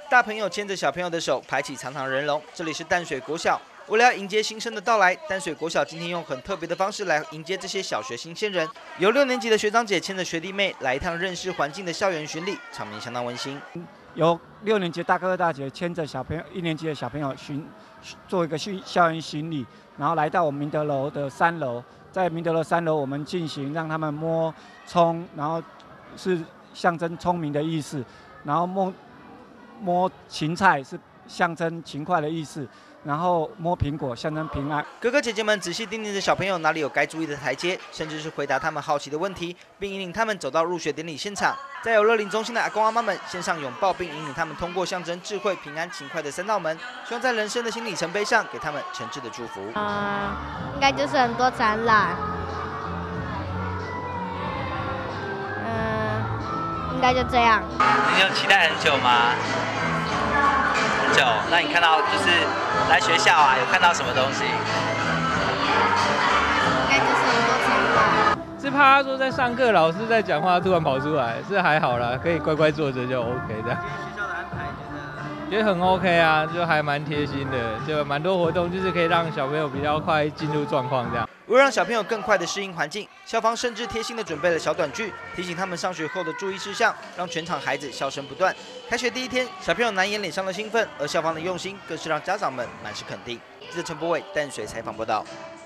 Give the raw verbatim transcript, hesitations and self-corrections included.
大朋友牵着小朋友的手，排起长长人龙。这里是淡水国小，为了要迎接新生的到来，淡水国小今天用很特别的方式来迎接这些小学新鲜人。由六年级的学长姐牵着学弟妹来一趟认识环境的校园巡礼，场面相当温馨。 由六年级大哥大姐牵着小朋友一年级的小朋友巡做一个巡校园巡礼，然后来到我们明德楼的三楼，在明德楼三楼我们进行让他们摸葱，然后是象征聪明的意思，然后摸摸芹菜是象征勤快的意思，然后摸苹果象征平安。 哥哥姐姐们仔细叮咛着小朋友哪里有该注意的台阶，甚至是回答他们好奇的问题，并引领他们走到入学典礼现场。再有乐龄中心的阿公阿妈们献上拥抱，并引领他们通过象征智慧、平安、勤快的三道门，希望在人生的新里程碑上给他们诚挚的祝福。 嗯，应该就是很多展览。嗯，应该就这样。 你有期待很久吗？很久。那你看到就是来学校啊，有看到什么东西？ 应该就是很多展览。 是怕他说在上课，老师在讲话，突然跑出来，是还好啦，可以乖乖坐着就 OK 的。 学校的安排觉得觉得很 OK 啊，就还蛮贴心的，就蛮多活动，就是可以让小朋友比较快进入状况这样。 为了让小朋友更快的适应环境，校方甚至贴心的准备了小短剧，提醒他们上学后的注意事项，让全场孩子笑声不断。开学第一天，小朋友难掩脸上的兴奋，而校方的用心更是让家长们满是肯定。记者陈柏伟淡水采访报道。